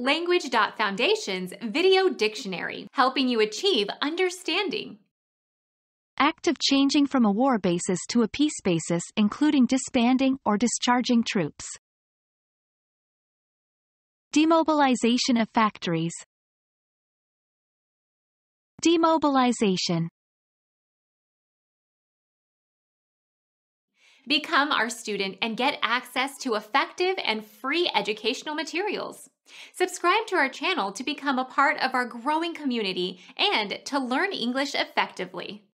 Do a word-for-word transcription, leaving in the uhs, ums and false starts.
Language.Foundation's Video Dictionary, helping you achieve understanding. Act of changing from a war basis to a peace basis, including disbanding or discharging troops. Demobilization of factories. Demobilization. Become our student and get access to effective and free educational materials. Subscribe to our channel to become a part of our growing community and to learn English effectively.